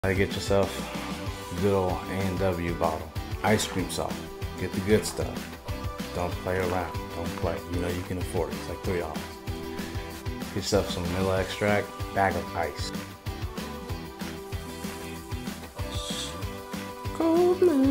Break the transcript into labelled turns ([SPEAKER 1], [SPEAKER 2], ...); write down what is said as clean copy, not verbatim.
[SPEAKER 1] Gotta get yourself a good old A&W bottle. Ice cream salt. Get the good stuff. Don't play around. Don't play. You know you can afford it. It's like $3. Get yourself some vanilla extract, bag of ice. Cold blood.